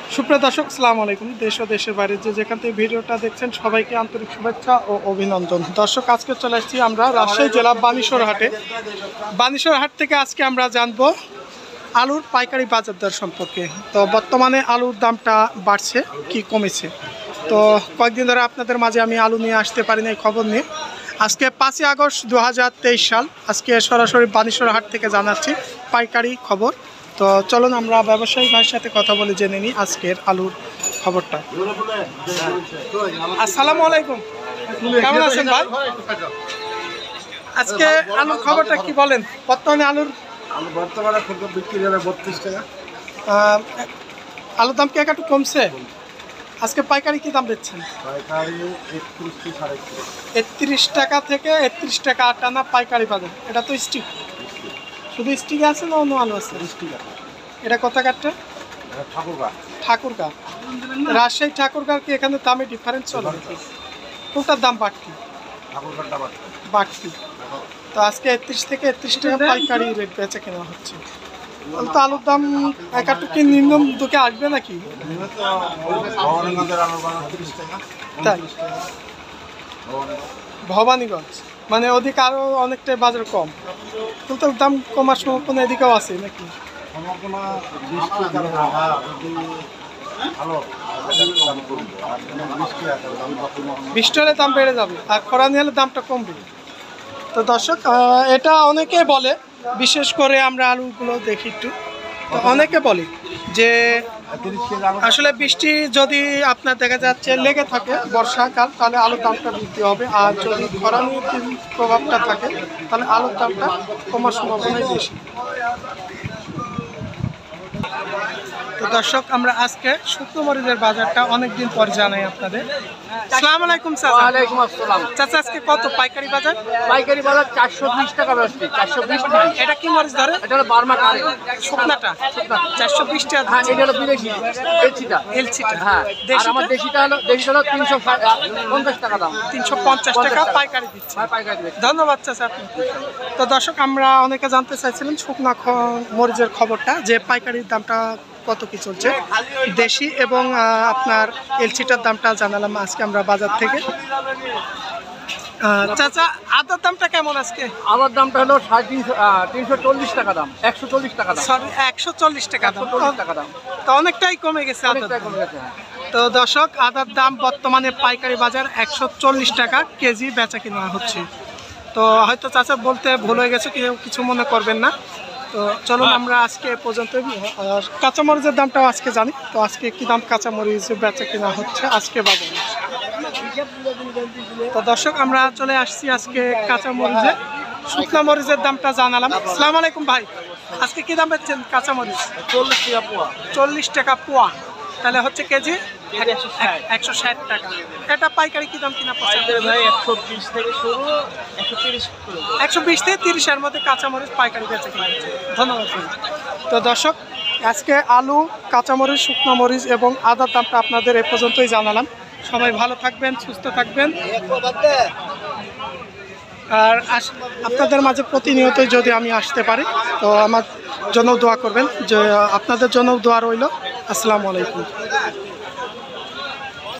সুপ্রিয় দর্শক, আসসালামু আলাইকুম। দেশ ও দেশের বাইরে যে যেখান থেকে ভিডিওটা দেখছেন সবাইকে আন্তরিক শুভেচ্ছা ও অভিনন্দন। দর্শক, আজকে চলে আসছি আমরা রাজশাহী জেলা বানেশ্বর হাটে। বানেশ্বর হাট থেকে আজকে আমরা জানবো আলুর পাইকারি বাজার দর সম্পর্কে। তো বর্তমানে আলুর দামটা বাড়ছে কি কমেছে, তো কয়েকদিন ধরে আপনাদের মাঝে আমি আলু নিয়ে আসতে পারি না এই খবর নিয়ে। আজকে 5ই আগস্ট 2023 সাল। আজকে সরাসরি বানেশ্বর হাট থেকে জানাচ্ছি পাইকারি খবর। তো চলুন আমরা ব্যবসায়ী ভাইয়ের সাথে কথা বলে জেনে নিই আজকের আলুর খবরটা। আসসালামু আলাইকুম, কেমন আছেন ভাই? আজকে আলুর খবরটা কি বলেন? বর্তমানে আলুর বিক্রি হবে 32 টাকা। আলুর দাম কি একটু কমছে? আজকে পাইকারি কি দাম দিচ্ছেন? পাইকারি 31 টাকা থেকে 31 টাকা টানা পাইকারি পাবেন। এটা তো স্টিক, শুধু স্টিক আছে না অন্য আলু আছে? এটা কত কাঠটা? ঠাকুরগাঁ। রাজশাহী ঠাকুরগাঁ কি এখানে দামে ডিফারেন্স চলে? কোনটার দাম বাড়তি? বাড়তি। তো আজকে 31 থেকে 31 টাকা পাইকারি রেট বেচে কেনা হচ্ছে। তো আলুর দাম একটু কি নিম্ন দুকে আসবে নাকি? তাই ভবানীগঞ্জ মানে ওদিকে আরো অনেকটাই বাজার কম, কিন্তু দাম কমার সম্ভাবনা এদিকেও আছে নাকি? বৃষ্টি হলে দাম বেড়ে যাবে আর খরানি হলে দামটা কমবে। তো দর্শক, এটা অনেকে বলে, বিশেষ করে আমরা আলুগুলো দেখি একটু, তো অনেকে বলে যে আসলে বৃষ্টি যদি আপনার দেখা যাচ্ছে লেগে থাকে বর্ষাকাল, তাহলে আলুর দামটা বৃদ্ধি হবে, আর যদি খরানির প্রভাবটা থাকে তাহলে আলুর দামটা কমার সম্ভাবনাই বেশি। তো দর্শক, আমরা আজকে শুকনো মরিচের বাজারটা অনেকদিন পর জানাই আপনাদের। আসসালামু আলাইকুম চাচা। ওয়ালাইকুম আসসালাম। চাচা, আজকে কত পাইকারি বাজার? পাইকারি বাজার 420 টাকা বেচছি। 420 টাকা। এটা কি মরিচ ধরে? এটা হলো বার্মা কারি। শুকনাটা 420 টাকা। হ্যাঁ, এটা হলো বিদেশি এলচিটা। এলচিটা, হ্যাঁ। আর আমার দেশিটা হলো 350 টাকা দাম। 350 টাকা পাইকারি দিচ্ছে। হ্যাঁ, পাইকারি দিচ্ছি। ধন্যবাদ চাচা আপনি। তো দর্শক, আমরা অনেকে জানতে চাইছিলেন শুকনা মরিচের খবরটা, যে পাইকারির দামটা কত কি চলছে। দেশি এবং আপনার এলচিটার দামটা জানালাম আজকে আমরা বাজার থেকে। চাচা, আদার দামটা কেমন আজকে? আমার দামটা হলো 340 টাকা দাম। 140 টাকা দাম। সরি, 140 টাকা দাম। 140 টাকা দাম। তো অনেকটাই কমে গেছে আদার অনেকটাই দাম। কমে গেছে। তো দর্শক, আদার দাম বর্তমানে পাইকারি বাজার 140 টাকা কেজি বেচা কিনা হচ্ছে। তো হয়তো চাচা বলতে ভুল হয়ে গেছে, কেউ কিছু মনে করবেন না। তো চলুন আমরা আজকে পর্যন্ত কাঁচামরিচের দামটাও আজকে জানি। তো আজকে কি দাম কাঁচামরিচ বেচা কিনা হচ্ছে আজকে বাজারে। তো দর্শক, আমরা চলে আসছি আজকে কাঁচামরিচের শুকনা মরিচের দামটা জানালাম। আসসালামু আলাইকুম ভাই, আজকে কি দাম বেচছেন কাঁচামরিচ? 40 টাকা পোয়া। 40 টাকা পোয়া, তাহলে হচ্ছে কেজি 160 টাকা। এটা পাইকারি কি দাম কিনা? ভাই 120 থেকে শুরু, 130 120 থেকে 30-এর মধ্যে কাঁচামরিচ পাইকারি বেচে কিনা হচ্ছে। ধন্যবাদ। তো দর্শক, আজকে আলু, কাঁচামরিচ, শুকনো মরিচ এবং আদার দামটা আপনাদের এ পর্যন্তই জানালাম। সবাই ভালো থাকবেন, সুস্থ থাকবেন। আর আপনাদের মাঝে প্রতিনিয়তই যদি আমি আসতে পারি, তো আমার জন্য দোয়া করবেন, যে আপনাদের জন্য দোয়া রইল। আসসালামু আলাইকুম।